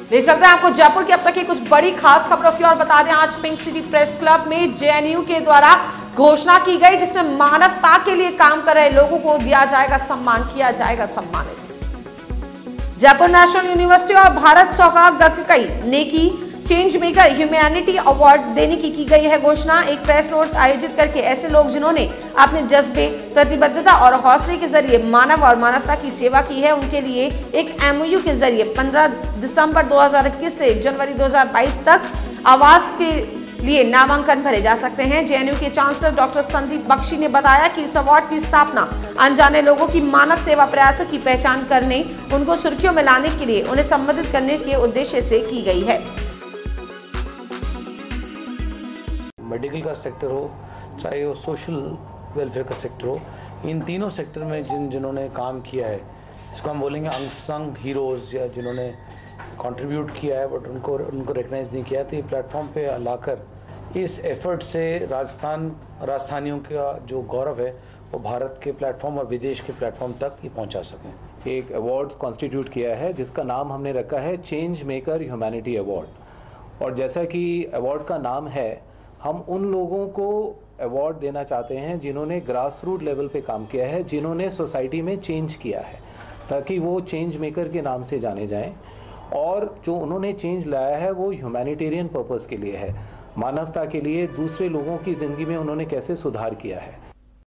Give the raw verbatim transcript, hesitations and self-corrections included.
ले चलते हैं आपको जयपुर की अब तक की कुछ बड़ी खास खबरों की और बता दें, आज पिंक सिटी प्रेस क्लब में जेएनयू के द्वारा घोषणा की गई जिसमें मानवता के लिए काम कर रहे लोगों को दिया जाएगा सम्मान, किया जाएगा सम्मानित। जयपुर नेशनल यूनिवर्सिटी और भारत सरकार गक्कई नेकी चेंज मेकर ह्यूमैनिटी अवार्ड देने की की गई है घोषणा। एक प्रेस नोट आयोजित करके ऐसे लोग जिन्होंने अपने जज्बे, प्रतिबद्धता और हौसले के जरिए मानव और मानवता की सेवा की है, उनके लिए एक एमओयू के जरिए पंद्रह दिसंबर दो हज़ार इक्कीस से जनवरी दो हज़ार बाईस तक आवास के लिए नामांकन भरे जा सकते हैं। जेएनयू के चांसलर डॉक्टर संदीप बख्शी ने बताया कि इस अवार्ड की स्थापना अनजाने लोगों की मानव सेवा प्रयासों की पहचान करने, उनको सुर्खियों में लाने के लिए उन्हें संबोधित करने के उद्देश्य से की गई है। मेडिकल का सेक्टर हो, चाहे वो सोशल वेलफेयर का सेक्टर हो, इन तीनों सेक्टर में जिन जिन्होंने काम किया है, इसको हम बोलेंगे अनसंग हीरोज़, या जिन्होंने कंट्रीब्यूट किया है बट उनको उनको रिकग्नाइज नहीं किया, तो ये प्लेटफॉर्म पे लाकर इस एफर्ट से राजस्थान राजस्थानियों का जो गौरव है वो भारत के प्लेटफॉर्म और विदेश के प्लेटफॉर्म तक ये पहुंचा सकें। एक अवार्ड्स कॉन्स्टिट्यूट किया है जिसका नाम हमने रखा है चेंज मेकर ह्यूमैनिटी अवार्ड, और जैसा कि अवार्ड का नाम है, हम उन लोगों को अवार्ड देना चाहते हैं जिन्होंने ग्रास रूट लेवल पे काम किया है, जिन्होंने सोसाइटी में चेंज किया है, ताकि वो चेंज मेकर के नाम से जाने जाएं। और जो उन्होंने चेंज लाया है वो ह्यूमैनिटेरियन पर्पस के लिए है, मानवता के लिए, दूसरे लोगों की ज़िंदगी में उन्होंने कैसे सुधार किया है।